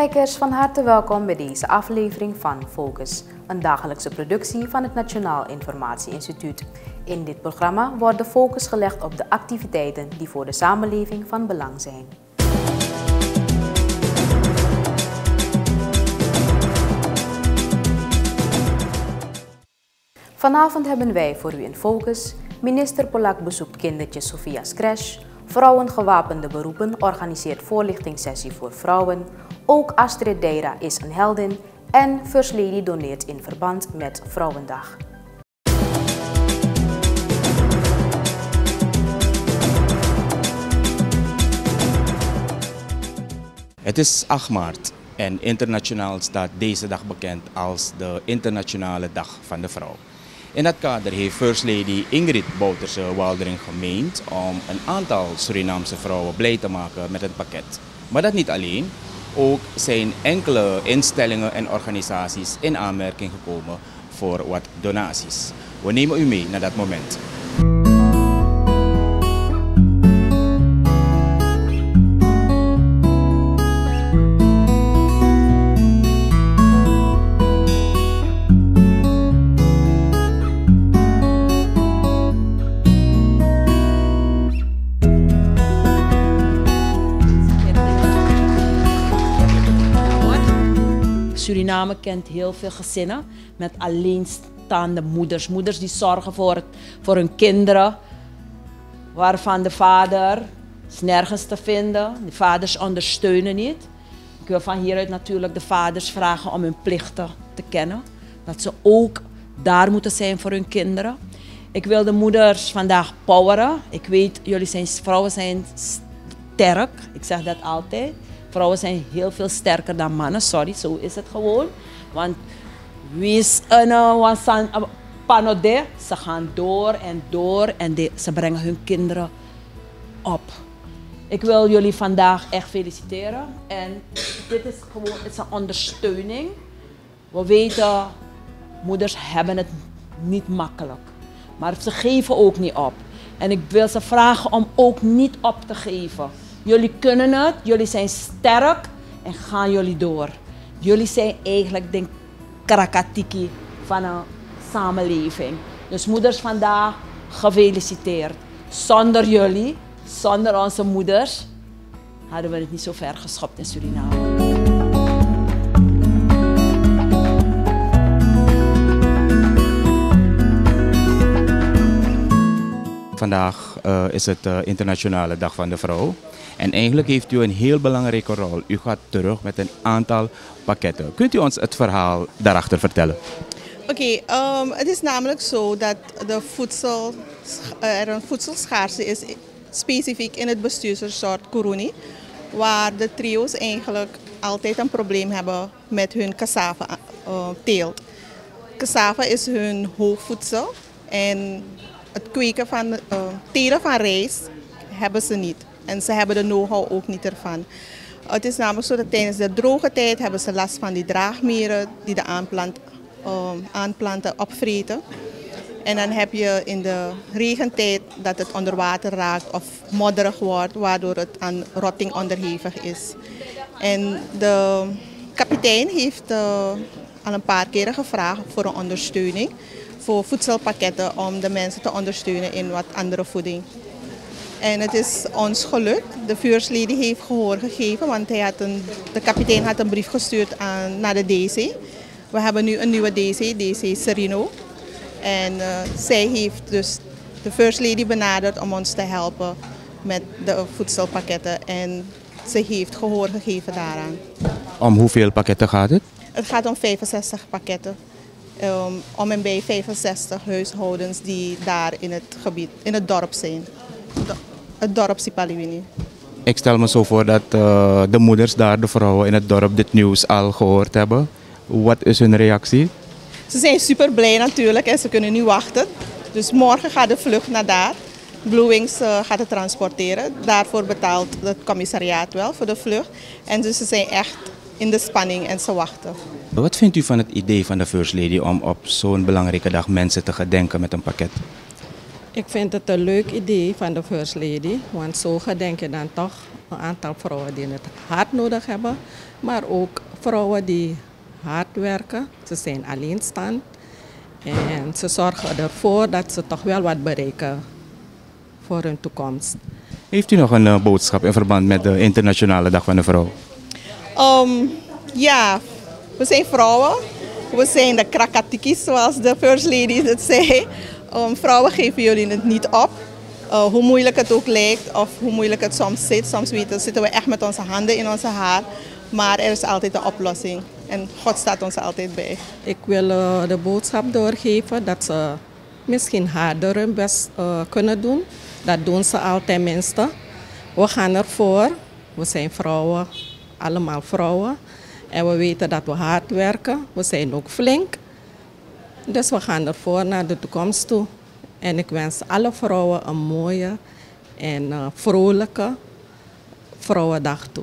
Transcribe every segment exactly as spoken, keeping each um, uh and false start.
Kijkers, van harte welkom bij deze aflevering van Focus, een dagelijkse productie van het Nationaal Informatie Instituut. In dit programma wordt de focus gelegd op de activiteiten die voor de samenleving van belang zijn. Vanavond hebben wij voor u in Focus: minister Polak bezoekt kindertjes Sophia's crash, Vrouwen Gewapende Beroepen organiseert voorlichtingssessie voor vrouwen, ook Astrid Deira is een heldin en First Lady doneert in verband met Vrouwendag. Het is acht maart en internationaal staat deze dag bekend als de Internationale Dag van de Vrouw. In dat kader heeft First Lady Ingrid Bouterse-Waldering gemeend om een aantal Surinaamse vrouwen blij te maken met een pakket. Maar dat niet alleen, ook zijn enkele instellingen en organisaties in aanmerking gekomen voor wat donaties. We nemen u mee naar dat moment. Suriname kent heel veel gezinnen met alleenstaande moeders. Moeders die zorgen voor, het, voor hun kinderen, waarvan de vader is nergens te vinden. De vaders ondersteunen niet. Ik wil van hieruit natuurlijk de vaders vragen om hun plichten te kennen. Dat ze ook daar moeten zijn voor hun kinderen. Ik wil de moeders vandaag poweren. Ik weet, jullie zijn, vrouwen zijn sterk. Ik zeg dat altijd. Vrouwen zijn heel veel sterker dan mannen, sorry, zo is het gewoon. Want wie is een panode? Ze gaan door en door en de, ze brengen hun kinderen op. Ik wil jullie vandaag echt feliciteren. En dit is gewoon het is een ondersteuning. We weten, moeders hebben het niet makkelijk. Maar ze geven ook niet op. En ik wil ze vragen om ook niet op te geven. Jullie kunnen het, jullie zijn sterk en gaan jullie door. Jullie zijn eigenlijk de karakatiki van een samenleving. Dus moeders vandaag, gefeliciteerd. Zonder jullie, zonder onze moeders, hadden we het niet zo ver geschopt in Suriname. Vandaag uh, is het uh, Internationale Dag van de Vrouw. En eigenlijk heeft u een heel belangrijke rol. U gaat terug met een aantal pakketten. Kunt u ons het verhaal daarachter vertellen? Oké, okay, um, het is namelijk zo dat de voedsel, er een voedselschaarste is, specifiek in het bestuursresort Kuruni, waar de trio's eigenlijk altijd een probleem hebben met hun cassava uh, teelt. Cassava is hun hoofdvoedsel en het kweken van uh, telen van rijst hebben ze niet. En ze hebben de know-how ook niet ervan. Het is namelijk zo dat tijdens de droge tijd hebben ze last van die draagmieren die de aanplant, uh, aanplanten opvreten. En dan heb je in de regentijd dat het onder water raakt of modderig wordt, waardoor het aan rotting onderhevig is. En de kapitein heeft uh, al een paar keren gevraagd voor een ondersteuning, voor voedselpakketten om de mensen te ondersteunen in wat andere voeding. En het is ons gelukt. De First Lady heeft gehoor gegeven, want hij had een, de kapitein had een brief gestuurd aan, naar de D C. We hebben nu een nieuwe D C, D C Serino. En uh, zij heeft dus de First Lady benaderd om ons te helpen met de voedselpakketten. En ze heeft gehoor gegeven daaraan. Om hoeveel pakketten gaat het? Het gaat om vijfenzestig pakketten. Um, om en bij vijfenzestig huishoudens die daar in het gebied, in het dorp zijn. Het dorp Sipaliwini. Ik stel me zo voor dat uh, de moeders daar, de vrouwen in het dorp, dit nieuws al gehoord hebben. Wat is hun reactie? Ze zijn super blij natuurlijk en ze kunnen niet wachten. Dus morgen gaat de vlucht naar daar. Blue Wings uh, gaat het transporteren. Daarvoor betaalt het commissariaat wel voor de vlucht. En dus ze zijn echt in de spanning en ze wachten. Wat vindt u van het idee van de First Lady om op zo'n belangrijke dag mensen te gedenken met een pakket? Ik vind het een leuk idee van de First Lady, want zo gedenk je dan toch een aantal vrouwen die het hard nodig hebben, maar ook vrouwen die hard werken. Ze zijn alleenstaand en ze zorgen ervoor dat ze toch wel wat bereiken voor hun toekomst. Heeft u nog een uh, boodschap in verband met de Internationale Dag van de Vrouw? Um, ja, we zijn vrouwen. We zijn de krakatikis, zoals de First Lady het zei. Um, vrouwen geven jullie het niet op. Uh, hoe moeilijk het ook lijkt of hoe moeilijk het soms zit. Soms weten, zitten we echt met onze handen in onze haar. Maar er is altijd een oplossing. En God staat ons altijd bij. Ik wil uh, de boodschap doorgeven dat ze misschien harder hun best uh, kunnen doen. Dat doen ze al tenminste. We gaan ervoor. We zijn vrouwen, allemaal vrouwen. En we weten dat we hard werken. We zijn ook flink. Dus we gaan ervoor naar de toekomst toe. En ik wens alle vrouwen een mooie en uh, vrolijke Vrouwendag toe.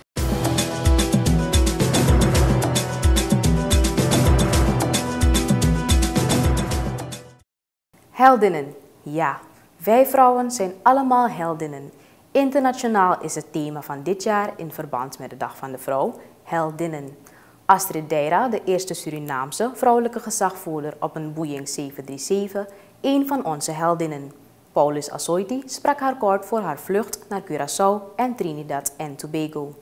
Heldinnen. Ja, wij vrouwen zijn allemaal heldinnen. Internationaal is het thema van dit jaar in verband met de Dag van de Vrouw, Heldinnen. Astrid Deira, de eerste Surinaamse vrouwelijke gezagvoerder op een Boeing zeven drie zeven, een van onze heldinnen. Paulus Asoiti sprak haar kort voor haar vlucht naar Curaçao en Trinidad en Tobago.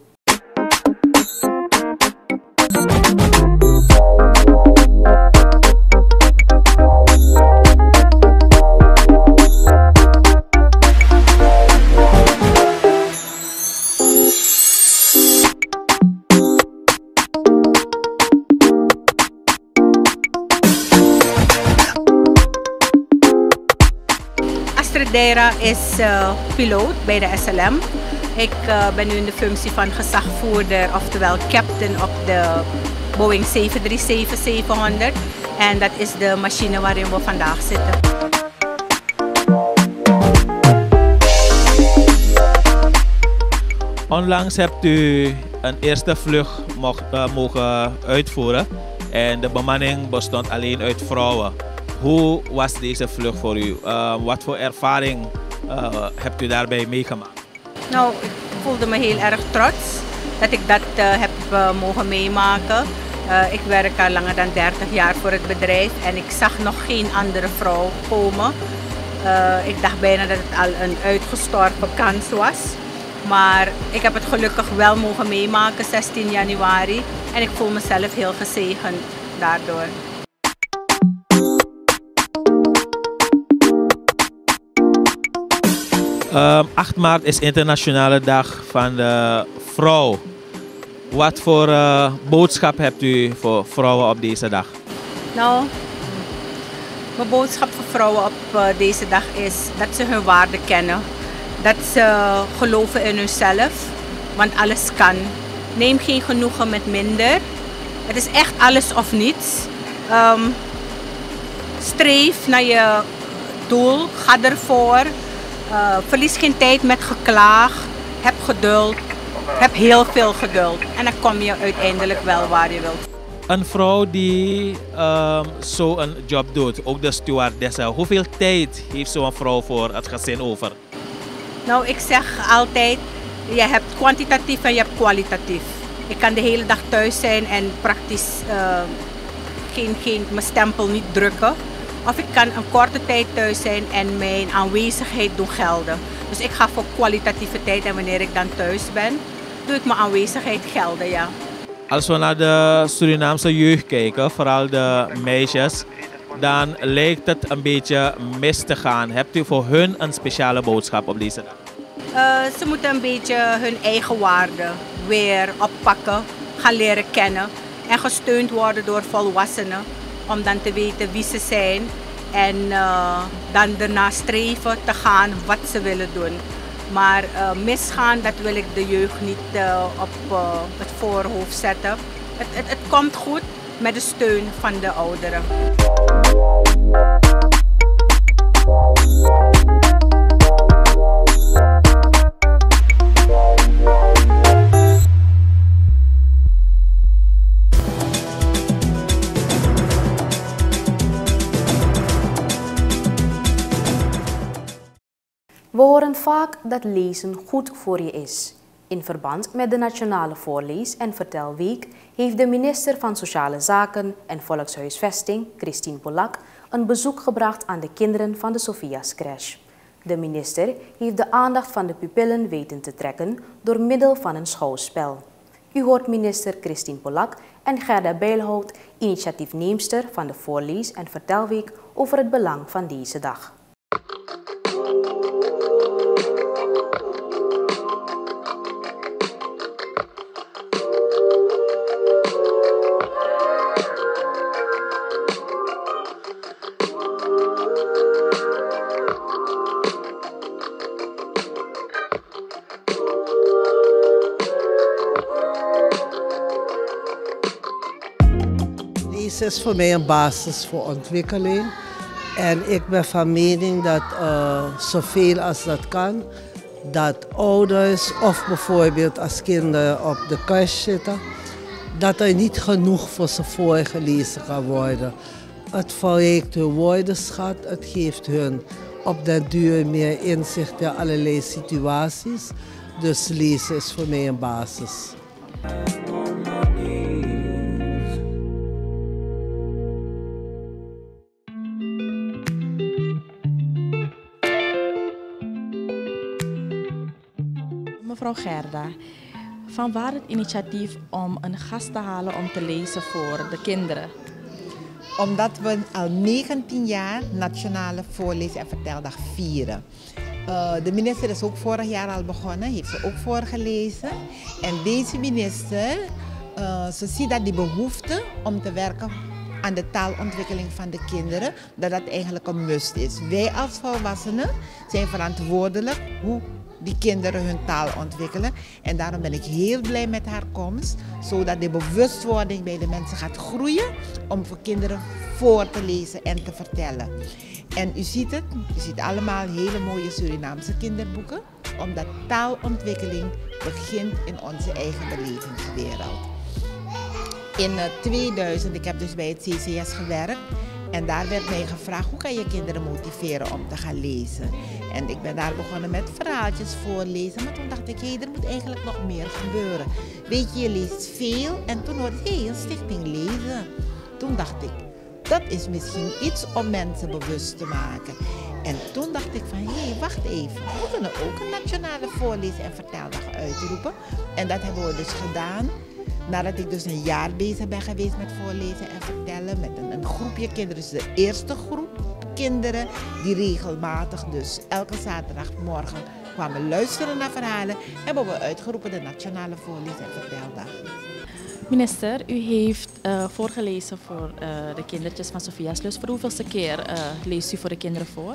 Astrid Deira is uh, piloot bij de S L M. Ik uh, ben nu in de functie van gezagvoerder, oftewel captain op de Boeing zeven drie zeven zevenhonderd. En dat is de machine waarin we vandaag zitten. Onlangs hebt u een eerste vlucht mocht, uh, mogen uitvoeren en de bemanning bestond alleen uit vrouwen. Hoe was deze vlucht voor u? Uh, wat voor ervaring uh, hebt u daarbij meegemaakt? Nou, ik voelde me heel erg trots dat ik dat uh, heb uh, mogen meemaken. Uh, ik werk al langer dan dertig jaar voor het bedrijf en ik zag nog geen andere vrouw komen. Uh, ik dacht bijna dat het al een uitgestorven kans was. Maar ik heb het gelukkig wel mogen meemaken, zestien januari. En ik voel mezelf heel gezegend daardoor. Um, acht maart is Internationale Dag van de Vrouw. Wat voor uh, boodschap hebt u voor vrouwen op deze dag? Nou, mijn boodschap voor vrouwen op uh, deze dag is dat ze hun waarde kennen. Dat ze geloven in hunzelf, want alles kan. Neem geen genoegen met minder. Het is echt alles of niets. Um, streef naar je doel, ga ervoor. Uh, verlies geen tijd met geklaag, heb geduld, heb heel veel geduld en dan kom je uiteindelijk wel waar je wilt. Een vrouw die um, zo'n job doet, ook de stewardesse, hoeveel tijd heeft zo'n vrouw voor het gezin over? Nou, ik zeg altijd, je hebt kwantitatief en je hebt kwalitatief. Ik kan de hele dag thuis zijn en praktisch uh, geen, geen, mijn stempel niet drukken. Of ik kan een korte tijd thuis zijn en mijn aanwezigheid doen gelden. Dus ik ga voor kwalitatieve tijd en wanneer ik dan thuis ben, doe ik mijn aanwezigheid gelden, ja. Als we naar de Surinaamse jeugd kijken, vooral de meisjes, dan lijkt het een beetje mis te gaan. Hebt u voor hun een speciale boodschap op deze dag? Uh, ze moeten een beetje hun eigen waarde weer oppakken, gaan leren kennen en gesteund worden door volwassenen. Om dan te weten wie ze zijn en uh, dan erna streven te gaan wat ze willen doen. Maar uh, misgaan, dat wil ik de jeugd niet uh, op uh, het voorhoofd zetten. Het, het, het komt goed met de steun van de ouderen. We horen vaak dat lezen goed voor je is. In verband met de Nationale Voorlees- en Vertelweek heeft de minister van Sociale Zaken en Volkshuisvesting, Christine Polak, een bezoek gebracht aan de kinderen van de Sophia's Crash. De minister heeft de aandacht van de pupillen weten te trekken door middel van een schouwspel. U hoort minister Christine Polak en Gerda Bijlhout, initiatiefneemster van de Voorlees- en Vertelweek, over het belang van deze dag. Lezen is voor mij een basis voor ontwikkeling. En ik ben van mening dat uh, zoveel als dat kan, dat ouders of bijvoorbeeld als kinderen op de crash zitten, dat er niet genoeg voor ze voorgelezen kan worden. Het verrijkt hun woordenschat, het geeft hun op den duur meer inzicht in allerlei situaties. Dus lezen is voor mij een basis. Mevrouw Gerda, vanwaar het initiatief om een gast te halen om te lezen voor de kinderen? Omdat we al negentien jaar Nationale Voorlees- en Verteldag vieren. Uh, de minister is ook vorig jaar al begonnen, heeft ze ook voorgelezen. En deze minister, uh, ze ziet dat die behoefte om te werken aan de taalontwikkeling van de kinderen, dat dat eigenlijk een must is. Wij als volwassenen zijn verantwoordelijk hoe die kinderen hun taal ontwikkelen. En daarom ben ik heel blij met haar komst, zodat de bewustwording bij de mensen gaat groeien om voor kinderen voor te lezen en te vertellen. En u ziet het, u ziet allemaal hele mooie Surinaamse kinderboeken, omdat taalontwikkeling begint in onze eigen belevingswereld. In tweeduizend, ik heb dus bij het C C S gewerkt, en daar werd mij gevraagd, hoe kan je kinderen motiveren om te gaan lezen? En ik ben daar begonnen met verhaaltjes voorlezen, maar toen dacht ik, hé, hey, er moet eigenlijk nog meer gebeuren. Weet je, je leest veel en toen hoorde ik, hé, hey, een stichting lezen. Toen dacht ik, dat is misschien iets om mensen bewust te maken. En toen dacht ik van, hé, hey, wacht even, we kunnen ook een Nationale Voorlees- en Verteldag uitroepen. En dat hebben we dus gedaan. Nadat ik dus een jaar bezig ben geweest met voorlezen en vertellen met een, een groepje kinderen, dus de eerste groep kinderen die regelmatig, dus elke zaterdagmorgen kwamen luisteren naar verhalen, hebben we uitgeroepen de Nationale Voorlees- en Verteldag. Minister, u heeft uh, voorgelezen voor uh, de kindertjes van Sophia's Lust. Voor hoeveelste keer uh, leest u voor de kinderen voor?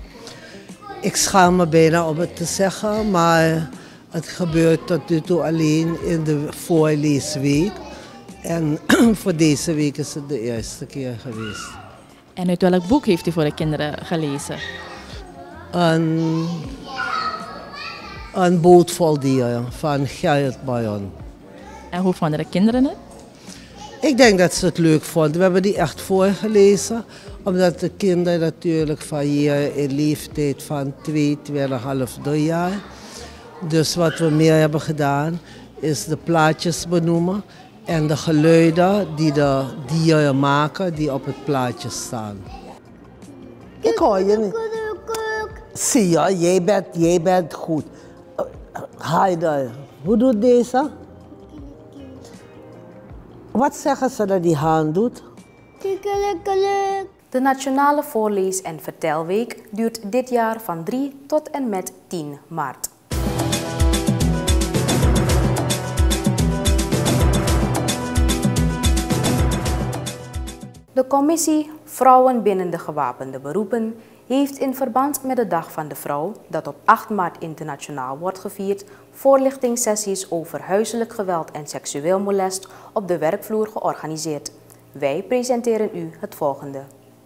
Ik schaam me bijna om het te zeggen, maar het gebeurt tot nu toe alleen in de voorleesweek. En voor deze week is het de eerste keer geweest. En uit welk boek heeft u voor de kinderen gelezen? Een, een boot vol dieren van Gerrit Bayon. En hoe vonden de kinderen het? Ik denk dat ze het leuk vonden. We hebben die echt voorgelezen. Omdat de kinderen natuurlijk variëren in leeftijd van twee, tweeënhalf, drie jaar. Dus wat we meer hebben gedaan is de plaatjes benoemen en de geluiden die de dieren maken die op het plaatje staan. Ik hoor je niet. Zie je, jij bent, jij bent goed. Heider, hoe doet deze? Wat zeggen ze dat die haan doet? De Nationale Voorlees- en Vertelweek duurt dit jaar van drie tot en met tien maart. De commissie Vrouwen binnen de gewapende beroepen heeft in verband met de Dag van de Vrouw, dat op acht maart internationaal wordt gevierd, voorlichtingssessies over huiselijk geweld en seksueel molest op de werkvloer georganiseerd. Wij presenteren u het volgende.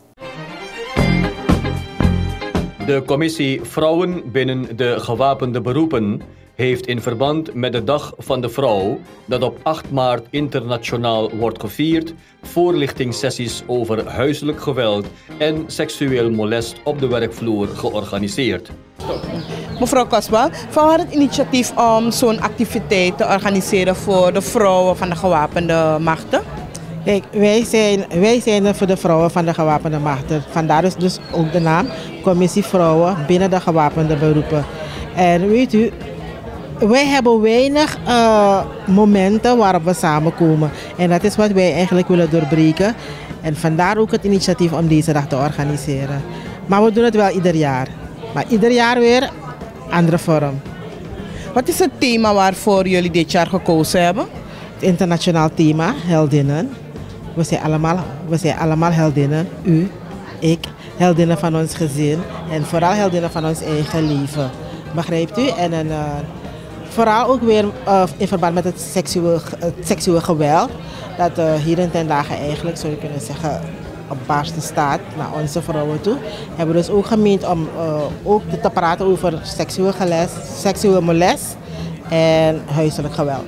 De commissie Vrouwen binnen de gewapende beroepen heeft in verband met de Dag van de Vrouw, dat op acht maart internationaal wordt gevierd, voorlichtingssessies over huiselijk geweld en seksueel molest op de werkvloer georganiseerd. Mevrouw Kosbal, van waar het initiatief om zo'n activiteit te organiseren voor de vrouwen van de gewapende machten? Kijk, wij zijn, wij zijn er voor de vrouwen van de gewapende machten. Vandaar is dus ook de naam Commissie Vrouwen binnen de gewapende beroepen. En weet u, wij hebben weinig uh, momenten waarop we samenkomen. En dat is wat wij eigenlijk willen doorbreken. En vandaar ook het initiatief om deze dag te organiseren. Maar we doen het wel ieder jaar. Maar ieder jaar weer andere vorm. Wat is het thema waarvoor jullie dit jaar gekozen hebben? Het internationaal thema, heldinnen. We zijn allemaal, we zijn allemaal heldinnen. U, ik, heldinnen van ons gezin. En vooral heldinnen van ons eigen leven. Begrijpt u? En een, uh, vooral ook weer uh, in verband met het seksueel, het seksueel geweld. Dat uh, hier in ten dagen eigenlijk, zou je kunnen zeggen, op basis staat naar onze vrouwen toe. Hebben we dus ook gemeend om uh, ook te praten over seksueel, geles, seksueel molest en huiselijk geweld.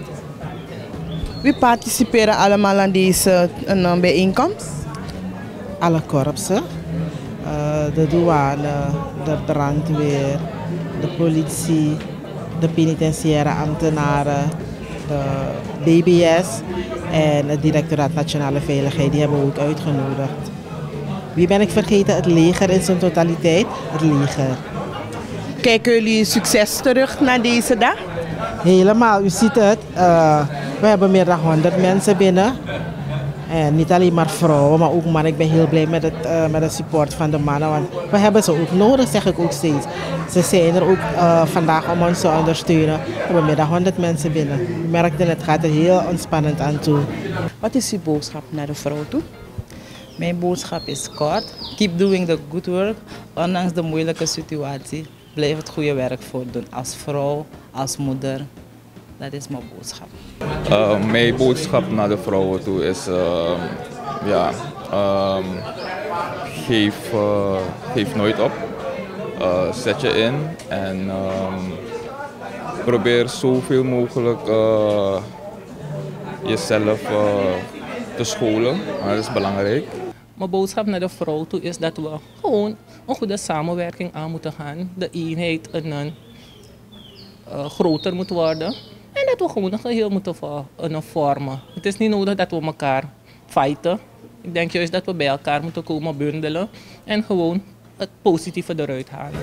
Wie participeren allemaal aan deze uh, bijeenkomst? Alle korpsen, uh, de douane, de brandweer, de politie, de penitentiaire ambtenaren, de B B S en het Directoraat Nationale Veiligheid. Die hebben we ook uitgenodigd. Wie ben ik vergeten? Het leger in zijn totaliteit. Het leger. Kijken jullie succes terug naar deze dag? Helemaal, u ziet het. Uh, we hebben meer dan honderd mensen binnen. En niet alleen maar vrouwen, maar ook mannen. Ik ben heel blij met het, uh, met het support van de mannen. Want we hebben ze ook nodig, zeg ik ook steeds. Ze zijn er ook uh, vandaag om ons te ondersteunen. We hebben meer dan honderd mensen binnen. U merkt het, het gaat er heel ontspannend aan toe. Wat is uw boodschap naar de vrouw toe? Mijn boodschap is kort. Keep doing the good work. Ondanks de moeilijke situatie, blijf het goede werk voordoen. Als vrouw, als moeder. Dat is mijn boodschap. Uh, mijn boodschap naar de vrouwen toe is, uh, ja, um, geef, uh, geef nooit op. Uh, zet je in en um, probeer zoveel mogelijk uh, jezelf uh, te scholen. Dat is belangrijk. Mijn boodschap naar de vrouw toe is dat we gewoon een goede samenwerking aan moeten gaan. De eenheid een, een, uh, groter moet worden. En dat we gewoon een geheel moeten vormen. Het is niet nodig dat we elkaar fighten. Ik denk juist dat we bij elkaar moeten komen bundelen. En gewoon het positieve eruit halen.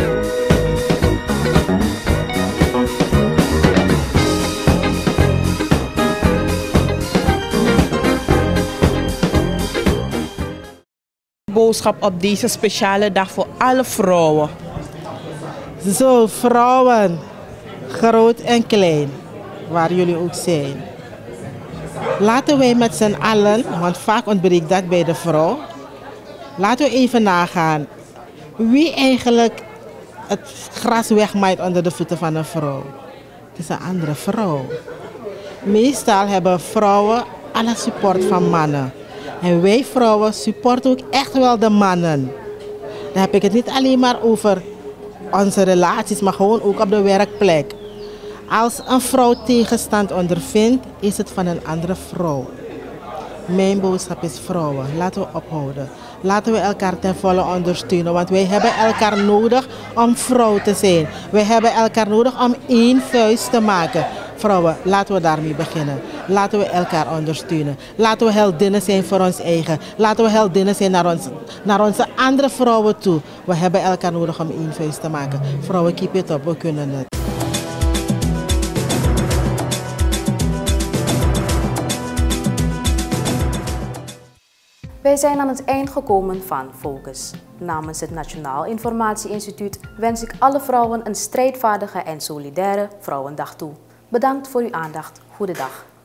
Boodschap op deze speciale dag voor alle vrouwen. Zo, vrouwen, groot en klein, waar jullie ook zijn. Laten wij met z'n allen, want vaak ontbreekt dat bij de vrouw. Laten we even nagaan wie eigenlijk het gras wegmaait onder de voeten van een vrouw. Het is een andere vrouw. Meestal hebben vrouwen alle support van mannen. En wij vrouwen supporten ook echt wel de mannen. Dan heb ik het niet alleen maar over onze relaties, maar gewoon ook op de werkplek. Als een vrouw tegenstand ondervindt, is het van een andere vrouw. Mijn boodschap is vrouwen, laten we ophouden. Laten we elkaar ten volle ondersteunen, want wij hebben elkaar nodig om vrouw te zijn. Wij hebben elkaar nodig om één vuist te maken. Vrouwen, laten we daarmee beginnen. Laten we elkaar ondersteunen. Laten we heldinnen zijn voor ons eigen. Laten we heldinnen zijn naar, ons, naar onze andere vrouwen toe. We hebben elkaar nodig om één vuist te maken. Vrouwen, keep it up, we kunnen het. Wij zijn aan het eind gekomen van Focus. Namens het Nationaal Informatie Instituut wens ik alle vrouwen een strijdvaardige en solidaire Vrouwendag toe. Bedankt voor uw aandacht. Goedendag.